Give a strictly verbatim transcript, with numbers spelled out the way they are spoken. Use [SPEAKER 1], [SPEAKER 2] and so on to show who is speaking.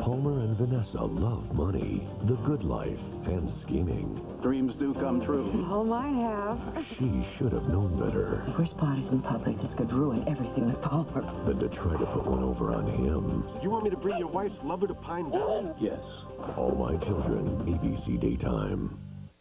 [SPEAKER 1] Palmer and Vanessa love money, the good life, and scheming.
[SPEAKER 2] Dreams do come true.
[SPEAKER 3] Oh, mine have.
[SPEAKER 1] She should have known better.
[SPEAKER 3] If we're spotted in public, this could ruin everything with Palmer.
[SPEAKER 1] Than to try to put one over on him.
[SPEAKER 4] You want me to bring your wife's lover to Pine Valley?
[SPEAKER 1] Yes. All My Children, A B C Daytime.